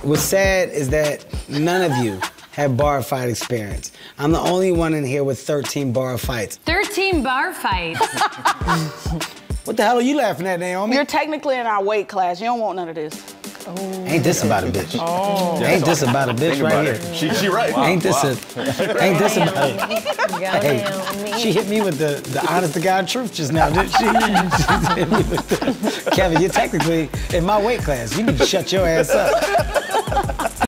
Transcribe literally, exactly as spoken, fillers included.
What's sad is that none of you have bar fight experience. I'm the only one in here with thirteen bar fights. thirteen bar fights? What the hell are you laughing at, Naomi? You're technically in our weight class. You don't want none of this. Oh. Ain't this about a bitch? Oh. Ain't this about a bitch right here? She, she right. Wow. Ain't this wow. a? Ain't this about it? Hey, she hit me with the the honest to God truth just now, didn't she? She hit me with the, Kevin, you're technically in my weight class. You need to shut your ass up.